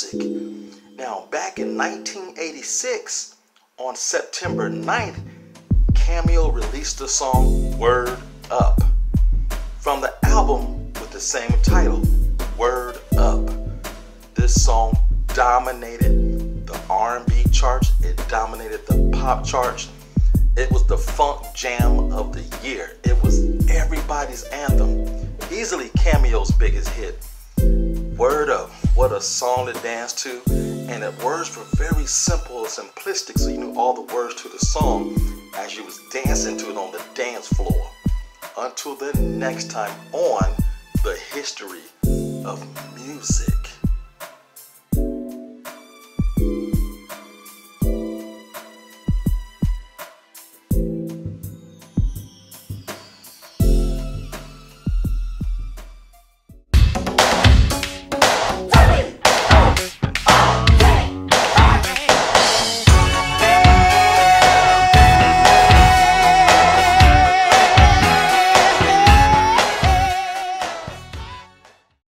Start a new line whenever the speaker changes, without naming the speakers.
music. Now, back in 1986, on September 9th, Cameo released the song Word Up from the album with the same title, Word Up. This song dominated the R&B charts. It dominated the pop charts. It was the funk jam of the year. It was everybody's anthem. Easily Cameo's biggest hit. Word Up. What a song to dance to. And the words were very simple and simplistic, so you knew all the words to the song as you was dancing to it on the dance floor. Until the next time on The History of Music.